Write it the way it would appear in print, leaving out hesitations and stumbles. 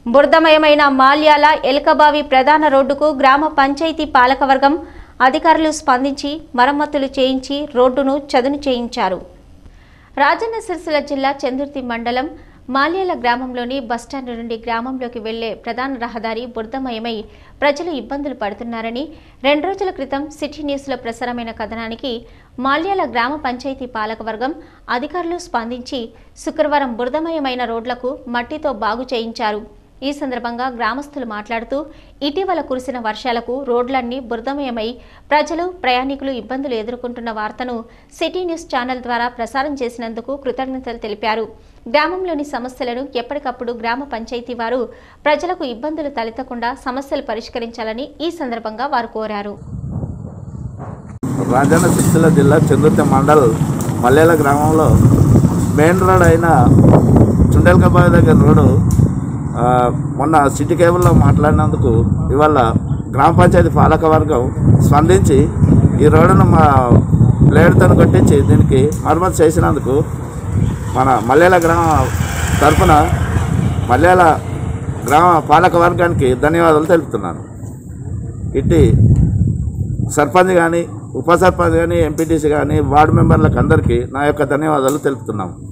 బురదమయమైన మాల్యాల ఎల్కబావి ప్రధాన రోడ్డుకు గ్రామ పంచాయతీ పాలకవర్గం అధికారులు స్పందించి మరమ్మతులు చేయించి రోడ్డును చదును చేయించారు. రాజన్న సిరిసిల్ల జిల్లా చందుర్తి మండలం మాల్యాల గ్రామంలోని బస్టాండ్ నుండి గ్రామంలోకి వెళ్లే ప్రధాన రహదారి బురదమయమై ప్రజలు ఇబ్బందులు పడుతున్నారని 2 రోజుల క్రితం సిటీ న్యూస్లో ప్రసారమైన కథనానికి మాల్యాల గ్రామ పంచాయతీ పాలకవర్గం అధికారులు స్పందించి శుక్రవారం బురదమయమైన రోడ్లకు మట్టితో బాగు చేయించారు. ఈ సందర్భంగా గ్రామస్తులు మాట్లాడుతూ ఇటీవల కురిసిన వర్షాలకు రోడ్లన్నీ బురదమయమై ప్రజలు ప్రయాణికులు ఇబ్బందులు ఎదుర్కొంటున్న వార్తను సిటీ న్యూస్ ఛానల్ ద్వారా ప్రసారం చేసినందుకు కృతజ్ఞతలు తెలిపారు. గ్రామంలోని సమస్యలను ఎప్పటికప్పుడు గ్రామ పంచాయతీ వారు ప్రజలకు ఇబ్బందులు తలెత్తకుండా సమస్యలు పరిష్కరించాలని ఈ సందర్భంగా వారు కోరారు. రాజన్న సిరిసిల్ల జిల్లా చందుర్తి మండల్ మల్లేల గ్రామంలో మెయిన్ రోడ్ అయిన చుండెల్కబావి దగ్గర రోడ్డు మొన్న సిటీ కేబుల్లో మాట్లాడినందుకు ఇవాళ గ్రామ పంచాయతీ పాలకవర్గం స్పందించి ఈ రోడ్డును మా బ్లేడ్తో కొట్టించి దీనికి మరమ్మతు చేసినందుకు మన మల్లేల గ్రామ తరఫున మల్లేల గ్రామ పాలకవర్గానికి ధన్యవాదాలు తెలుపుతున్నాను. ఇట్టి సర్పంచ్ కానీ ఉప సర్పంచ్ కానీ ఎంపీటీసీ కానీ వార్డు మెంబర్లకు అందరికీ నా యొక్క ధన్యవాదాలు తెలుపుతున్నాము.